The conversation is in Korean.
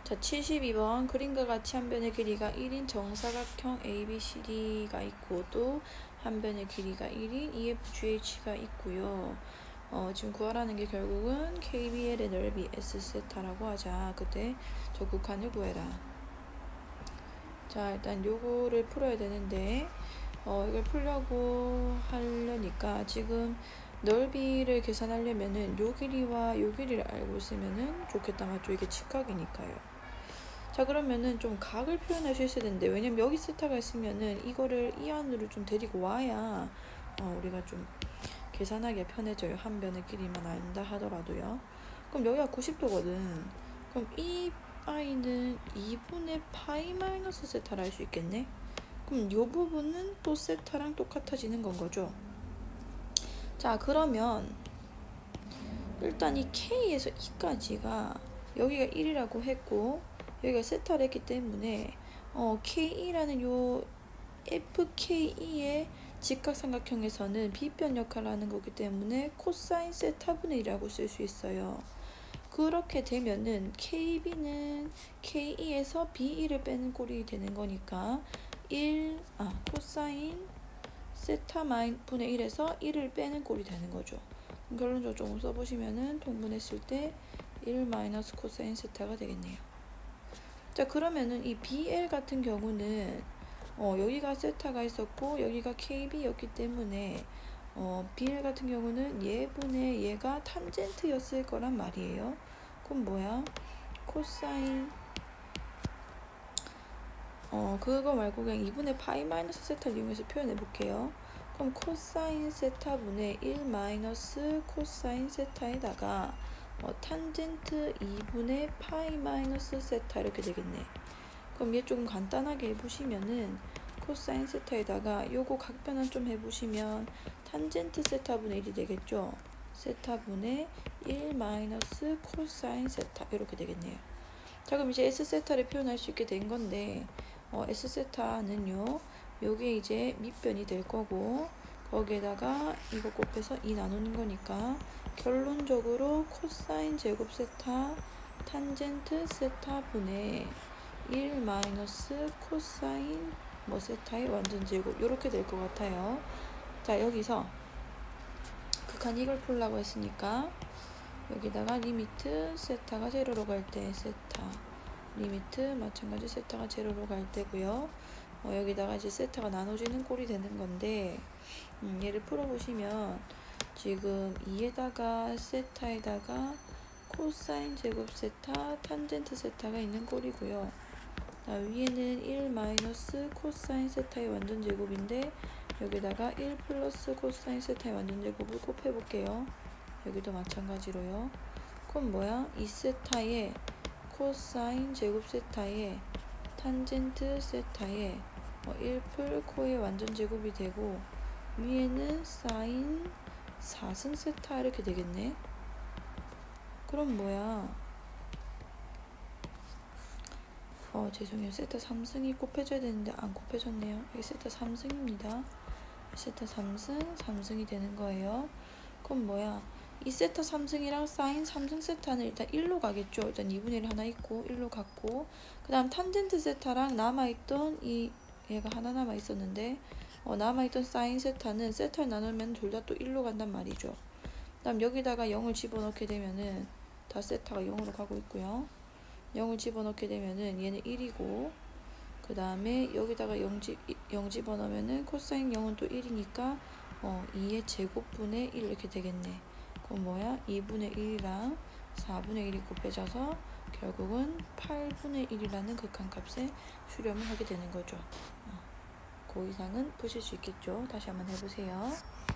자, 72번 그림과 같이 한 변의 길이가 1인 정사각형 ABCD가 있고 또 한 변의 길이가 1인 EFGH가 있고요. 지금 구하라는 게 결국은 KBL의 넓이 S세타라고 하자. 그때 저 국한을 구해라. 자, 일단 요거를 풀어야 되는데 이걸 풀려고 하려니까 지금 넓이를 계산하려면은 요 길이와 요 길이를 알고 있으면은 좋겠다. 맞죠? 이게 직각이니까요. 자, 그러면은 좀 각을 표현할 수 있어야 되는데, 왜냐면 여기 세타가 있으면은 이거를 이 안으로 좀 데리고 와야 우리가 좀 계산하기가 편해져요. 한 변의 길이만 안다 하더라도요. 그럼 여기가 90도거든. 그럼 이 i는 2분의 파이 마이너스 세타라 할 수 있겠네. 그럼 요 부분은 또 세타랑 똑같아지는 건 거죠. 자, 그러면 일단 이 k에서 2까지가 여기가 1이라고 했고 여기가 세타를 했기 때문에 K라는 요 FKE의 직각삼각형에서는 비변 역할을 하는 거기 때문에 코사인 세타분의 1이라고 쓸 수 있어요. 그렇게 되면은 KB는 KE에서 B1을 빼는 꼴이 되는 거니까 코사인 세타 분의 1에서 1을 빼는 꼴이 되는 거죠. 결론적으로 조금 써보시면은 통분했을 때 1 마이너스 코사인 세타가 되겠네요. 자, 그러면은 이 BL 같은 경우는 여기가 세타가 있었고 여기가 KB였기 때문에 BL 같은 경우는 얘분의 얘가 탄젠트였을 거란 말이에요. 그럼 뭐야? 코사인 그거 말고 그냥 2분의 파이 마이너스 세타를 이용해서 표현해 볼게요. 그럼 코사인 세타분의 1 마이너스 코사인 세타에다가 탄젠트 2분의 파이 마이너스 세타 이렇게 되겠네. 그럼 얘 조금 간단하게 해보시면은 코사인 세타에다가 요거 각변환 좀 해보시면 탄젠트 세타분의 1이 되겠죠. 세타분의 1 마이너스 코사인 세타 이렇게 되겠네요. 자, 그럼 이제 S세타를 표현할 수 있게 된 건데 S세타는요 요게 이제 밑변이 될 거고 거기에다가 이거 곱해서 2 나누는 거니까 결론적으로 코사인 제곱 세타 탄젠트 세타분의 1 마이너스 코사인 세타의 완전 제곱 이렇게 될 것 같아요. 자, 여기서 극한 이걸 풀라고 했으니까 여기다가 리미트 세타가 제로로 갈 때 세타 리미트 마찬가지 세타가 제로로 갈 때고요. 여기다가 이제 세타가 나눠지는 꼴이 되는 건데 얘를 풀어보시면 지금 2에다가 세타에다가 코사인 제곱 세타 탄젠트 세타가 있는 꼴이고요. 자, 위에는 1 마이너스 코사인 세타의 완전 제곱인데 여기다가 1 플러스 코사인 세타의 완전 제곱을 곱해볼게요. 여기도 마찬가지로요. 그럼 뭐야? 2세타에 코사인 제곱 세타에 탄젠트 세타에 1풀 코의 완전 제곱이 되고 위에는 사인 4승 세타 이렇게 되겠네. 그럼 뭐야? 죄송해요. 세타 3승이 곱해져야 되는데 안 곱해졌네요. 여기 세타 3승입니다. 세타 3승, 3승이 되는 거예요. 그럼 뭐야? 이 세타 3승이랑 사인 3승 세타는 일단 1로 가겠죠. 일단 2분의 1 하나 있고 1로 갔고 그 다음 탄젠트 세타랑 남아있던 얘가 하나 남아있었는데 남아있던 사인 세타는 세타를 나누면 둘 다 또 1로 간단 말이죠. 그 다음 여기다가 0을 집어넣게 되면은 다 세타가 0으로 가고 있고요. 0을 집어넣게 되면은 얘는 1이고 그 다음에 여기다가 0 집어넣으면은 코사인 0은 또 1이니까 2의 제곱분의 1 이렇게 되겠네. 그럼 뭐야? 2분의 1이랑 4분의 1이 곱해져서 결국은 8분의 1이라는 극한값에 수렴을 하게 되는 거죠. 그 이상은 푸실 수 있겠죠. 다시 한번 해보세요.